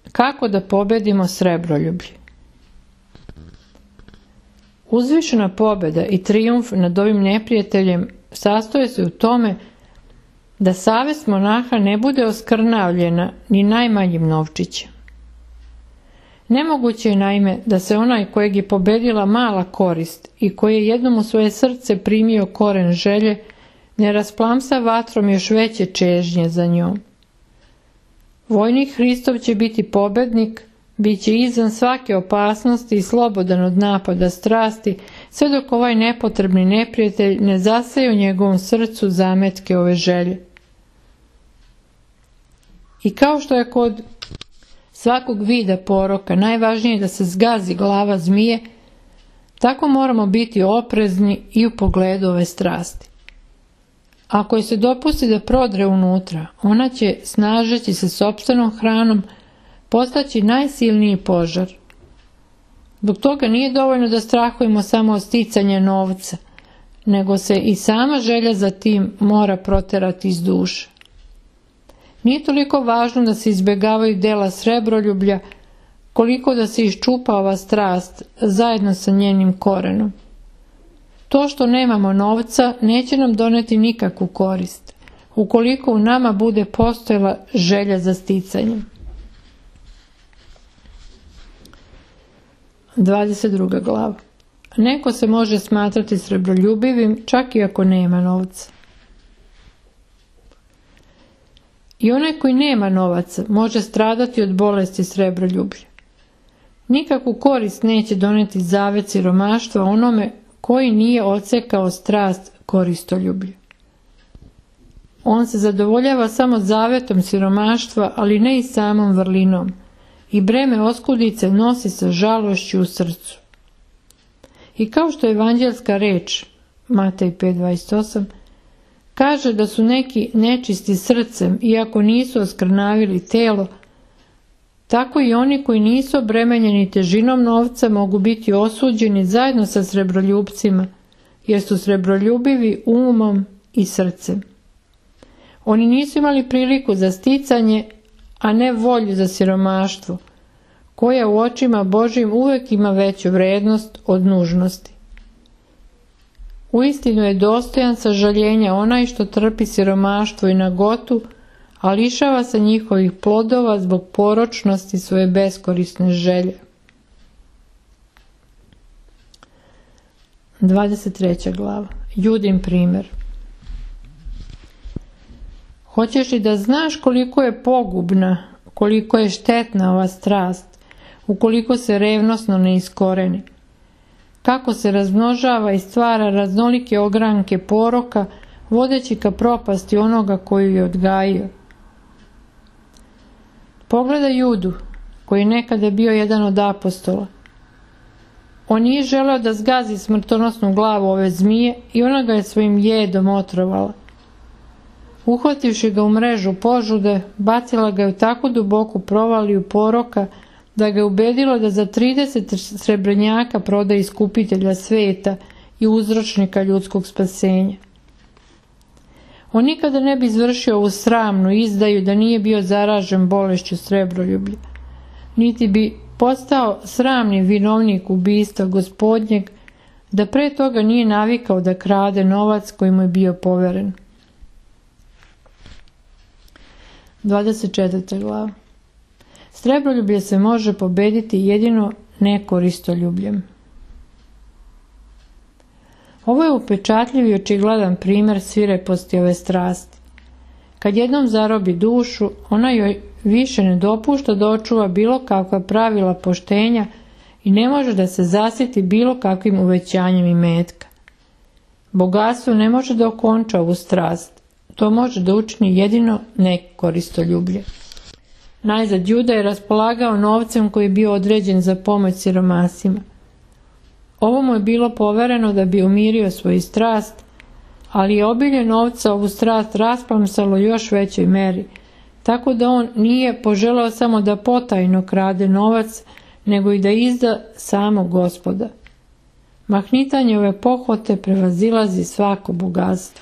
Kako da pobedimo srebroljublje? Uzvišena pobjeda i trijumf nad ovim neprijateljem sastoje se u tome da savest monaha ne bude oskrnavljena ni najmanjim novčićem. Nemoguće je naime da se onaj kojeg je pobedila mala korist i koji je jednom u svoje srce primio koren želje ne rasplamsa vatrom još veće čežnje za njom. Vojnik Hristov će biti pobednik, bit će izvan svake opasnosti i slobodan od napada strasti, sve dok ovaj nepotrebni neprijatelj ne zaseje u njegovom srcu zametke ove želje. I kao što je kod svakog vida poroka najvažnije da se zgazi glava zmije, tako moramo biti oprezni i u pogledu ove strasti. Ako je se dopusti da prodre unutra, ona će, snažeći se sopstvenom hranom, postaći najsilniji požar. Zbog toga nije dovoljno da strahujemo samo od sticanja novca, nego se i sama želja za tim mora proterati iz duše. Nije toliko važno da se izbjegavaju dela srebroljublja, koliko da se iščupa ova strast zajedno sa njenim korenom. To što nemamo novca neće nam doneti nikakvu korist, ukoliko u nama bude postojala želja za sticanjem. 22. glava. Neko se može smatrati srebroljubivim čak i ako nema novca. I onaj koji nema novaca može stradati od bolesti srebroljublja. Nikakvu korist neće doneti zavet siromaštva onome koji nije odsekao strast koristoljublja. On se zadovoljava samo zavetom siromaštva, ali ne i samom vrlinom, i breme oskudice nosi sa žalošću u srcu. I kao što je evanđelska reč, Matej 5.28, kaže da su neki nečisti srcem, iako nisu oskrnavili telo, tako i oni koji nisu obremenjeni težinom novca mogu biti osuđeni zajedno sa srebroljupcima, jer su srebroljubivi umom i srcem. Oni nisu imali priliku za sticanje, a ne volju za siromaštvo, koja u očima Božjim uvijek ima veću vrednost od nužnosti. Uistinu je dostojan sažaljenja onaj što trpi siromaštvo i nagotu, a lišava se njihovih plodova zbog poročnosti svoje beskorisne želje. 23. glava. Judin primjer. Hoćeš li da znaš koliko je pogubna, koliko je štetna ova strast, ukoliko se revnosno ne iskoreni? Kako se razmnožava i stvara raznolike ogranke poroka, vodeći ka propasti onoga koju je odgajio. Pogledaj Judu, koji je nekada bio jedan od apostola. On nije želeo da zgazi smrtonosnu glavu ove zmije i ona ga je svojim jedom otrovala. Uhvativši ga u mrežu požude, bacila ga je u tako duboku provaliju poroka da ga je ubedilo da za 30 srebrnjaka proda iskupitelja sveta i uzročnika ljudskog spasenja. On nikada ne bi izvršio ovu sramnu izdaju da nije bio zaražen bolešću srebroljublja, niti bi postao sramni vinovnik ubistva Gospodnjeg, da pre toga nije navikao da krade novac koji mu je bio poveren. 24. glava. Srebroljublje se može pobediti jedino nekoristoljubljem. Ovo je upečatljiv i očigledan primjer svireposti ove strasti. Kad jednom zarobi dušu, ona joj više ne dopušta da očuva bilo kakva pravila poštenja i ne može da se zasiti bilo kakvim uvećanjem imetka. Bogatstvo ne može da okonča ovu strast. To može da učini jedino nekoristoljublje. Najzad Juda je raspolagao novcem koji je bio određen za pomoć siromasima. Ovo mu je bilo povereno da bi umirio svoju strast, ali je obilje novca ovu strast rasplamsalo još većoj meri, tako da on nije poželao samo da potajno krade novac, nego i da izda samog Gospoda. Mahnitanje ove pohote prevazilazi svako bogatstvo.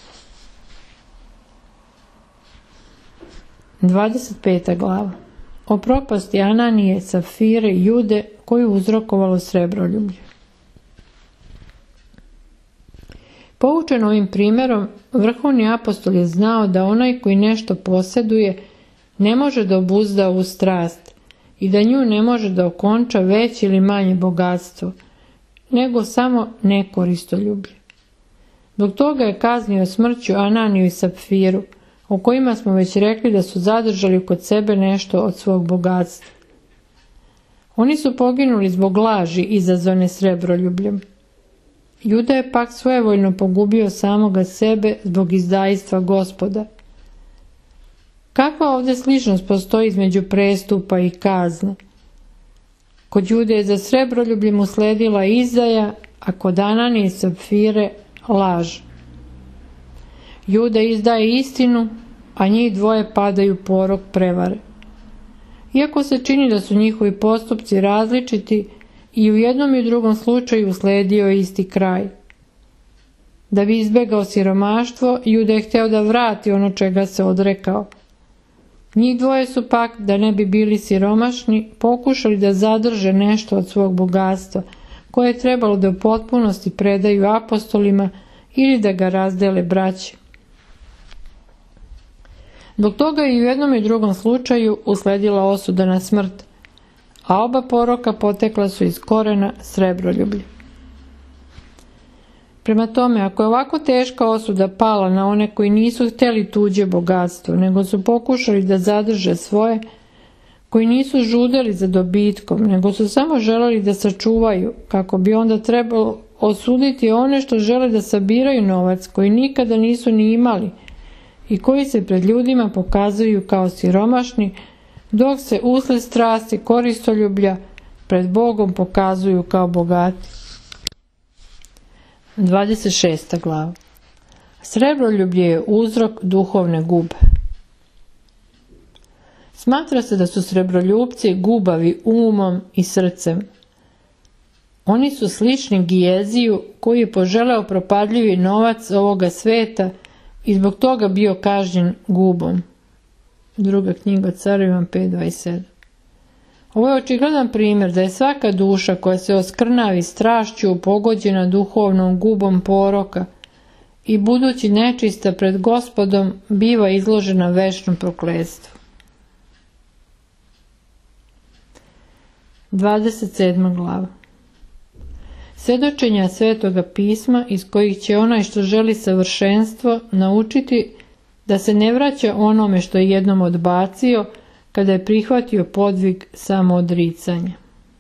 25. glava. o propasti Ananije, Safire i Jude koju uzrokovalo srebroljublje. Poučen ovim primjerom, vrhovni apostol je znao da onaj koji nešto posjeduje ne može da obuzda ovu strast i da nju ne može da okonča veće ili manje bogatstvo, nego samo nekoristoljublje. Zbog toga je kaznio smrću Ananiju i Safiru, o kojima smo već rekli da su zadržali kod sebe nešto od svog bogatstva. Oni su poginuli zbog laži izazvane srebroljubljem. Juda je pak svojevoljno pogubio samoga sebe zbog izdajstva Gospoda. Kakva ovdje sličnost postoji između prestupa i kazne? Kod Jude je za srebroljubljem usledila izdaja, a kod Ananije i Safire laž. Juda izdaje istinu, a njih dvoje padaju u porok prevare. Iako se čini da su njihovi postupci različiti, i u jednom i u drugom slučaju usledio je isti kraj. Da bi izbegao siromaštvo, Juda je hteo da vrati ono čega se odrekao. Njih dvoje su pak, da ne bi bili siromašni, pokušali da zadrže nešto od svog bogatstva, koje je trebalo da u potpunosti predaju apostolima ili da ga razdele braći. Zbog toga i u jednom i drugom slučaju usledila osuda na smrt, a oba poroka potekla su iz korena srebroljublja. Prema tome, ako je ovako teška osuda pala na one koji nisu htjeli tuđe bogatstvo, nego su pokušali da zadrže svoje, koji nisu žudeli za dobitkom, nego su samo želeli da sačuvaju, kako bi onda trebalo osuditi one što žele da sabiraju novac koji nikada nisu ni imali i koji se pred ljudima pokazuju kao siromašni, dok se usled strasti koristoljublja pred Bogom pokazuju kao bogati. 26. glava. Srebroljublje je uzrok duhovne gube. Smatra se da su srebroljupci gubavi umom i srcem. Oni su slični Gijeziju koji je poželeo propadljivi novac ovoga sveta i zbog toga bio kažnjen gubom. Druga knjiga Carevima 5.27. Ovo je očigledan primjer da je svaka duša koja se oskrnavi strašću pogođena duhovnom gubom poroka i budući nečista pred Gospodom biva izložena večnom prokletstvu. 27. glava. Svedočenja Svetoga pisma iz kojih će onaj što želi savršenstvo naučiti da se ne vraća onome što je jednom odbacio kada je prihvatio podvig samoodricanja.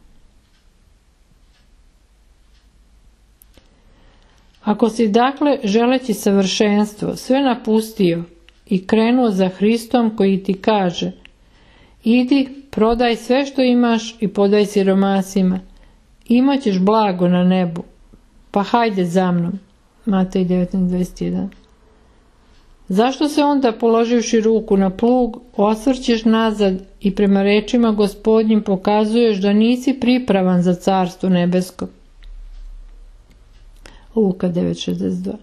Ako si dakle, želeći savršenstvo, sve napustio i krenuo za Hristom koji ti kaže: idi, prodaj sve što imaš i podaj siromasima, imat ćeš blago na nebu, pa hajde za mnom. Matej 19.21. Zašto se onda, položivši ruku na plug, osvrćeš nazad i prema rečima Gospodnjim pokazuješ da nisi pripravan za carstvo nebesko? Luka 9.62.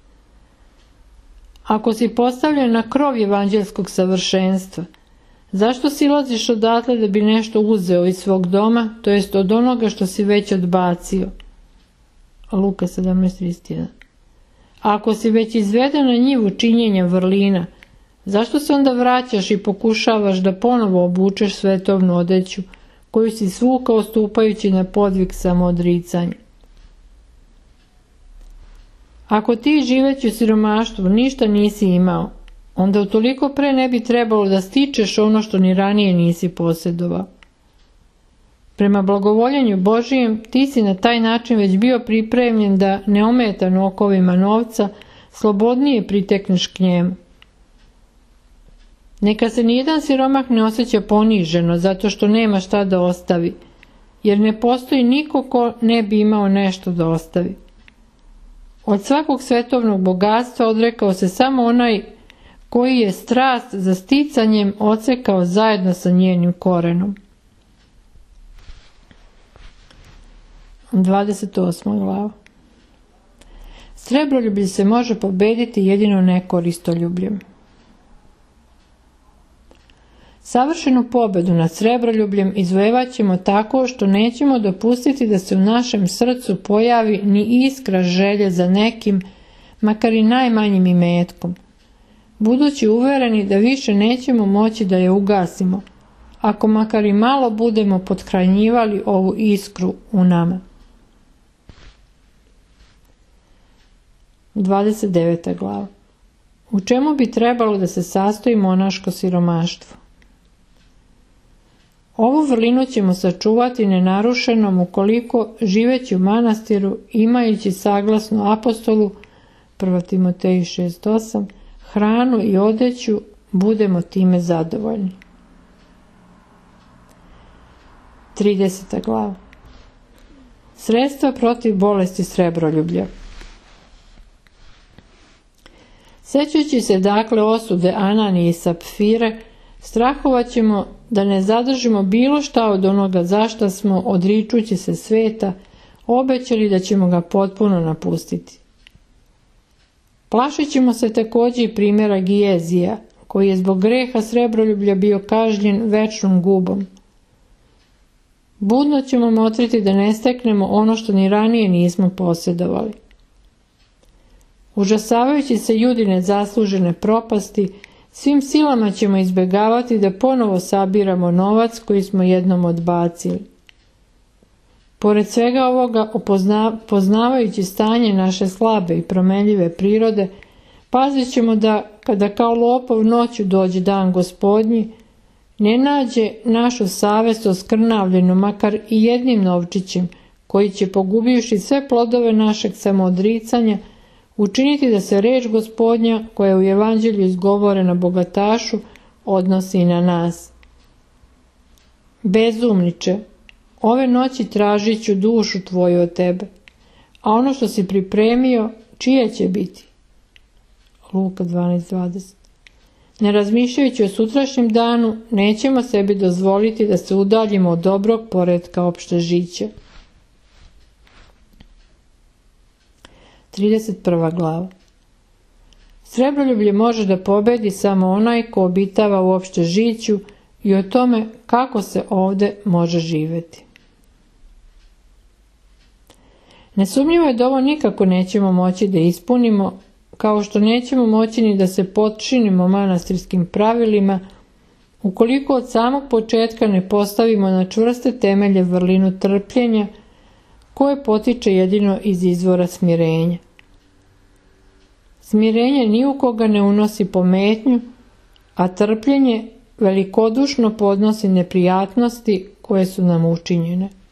Ako si postavljen na krov evanđelskog savršenstva, zašto silaziš odatle da bi nešto uzeo iz svog doma, to jest od onoga što si već odbacio? Luka 17.31. Ako si već izveden na njivu činjenja vrlina, zašto se onda vraćaš i pokušavaš da ponovo obučeš svetovnu odeću, koju si svukao stupajući na podvig samoodricanja? Ako ti živeći u siromaštvu ništa nisi imao, onda utoliko pre ne bi trebalo da stičeš ono što ni ranije nisi posjedovao. Prema blagovoljenju Božijem ti si na taj način već bio pripremljen da, neometan okovima novca, slobodnije pritekneš k njemu. Neka se nijedan siromah ne osjeća poniženo zato što nema šta da ostavi, jer ne postoji niko ko ne bi imao nešto da ostavi. Od svakog svetovnog bogatstva odrekao se samo onaj koji je strast za sticanjem odsekao zajedno sa njenim korenom. 28. glava. Srebroljublje se može pobediti jedino nekoristoljubljem. Savršenu pobedu nad srebroljubljem izvojevat ćemo tako što nećemo dopustiti da se u našem srcu pojavi ni iskra želje za nekim, makar i najmanjim imetkom, budući uvereni da više nećemo moći da je ugasimo, ako makar i malo budemo pothranjivali ovu iskru u nama. 29. glava. U čemu bi trebalo da se sastoji monaško siromaštvo? Ovu vrlinu ćemo sačuvati nenarušenom ukoliko, živeći u manastiru, imajući saglasno apostolu 1. Timoteju 6.8, hranu i odeću, budemo time zadovoljni. 30. glava. Sredstva protiv bolesti srebroljublja. Sećajući se dakle osude Ananije i Sapfire, strahovat ćemo da ne zadržimo bilo šta od onoga zašta smo, odričući se sveta, obećali da ćemo ga potpuno napustiti. Plašit ćemo se također i primjera Gijezija, koji je zbog greha srebroljublja bio kažnjen večnom gubom. Budno ćemo motriti da ne steknemo ono što ni ranije nismo posjedovali. Užasavajući se Judine zaslužene propasti, svim silama ćemo izbjegavati da ponovo sabiramo novac koji smo jednom odbacili. Pored svega ovoga, poznavajući stanje naše slabe i promenljive prirode, pazit ćemo da, kada kao lopov noću dođe dan Gospodnji, ne nađe našu savest oskrnavljenu makar i jednim novčićem, koji će, pogubivši sve plodove našeg samoodricanja, učiniti da se reč Gospodnja, koja je u Evanđelju izgovorena bogatašu, odnosi i na nas. Bezumniče, ove noći tražit ću dušu tvoju od tebe, a ono što si pripremio, čije će biti? Luka 12.20. Ne razmišljajući o sutrašnjem danu, nećemo sebi dozvoliti da se udaljimo od dobrog poretka opšte žiće. 31. glava. Srebroljublje može da pobedi samo onaj ko obitava u opšte žiću i o tome kako se ovde može živeti. Nesumnjivo je da ovo nikako nećemo moći da ispunimo, kao što nećemo moći ni da se potčinimo manastirskim pravilima, ukoliko od samog početka ne postavimo na čvrste temelje vrlinu trpljenja, koje potiče jedino iz izvora smirenja. Smirenje ni u koga ne unosi pometnju, a trpljenje velikodušno podnosi neprijatnosti koje su nam učinjene.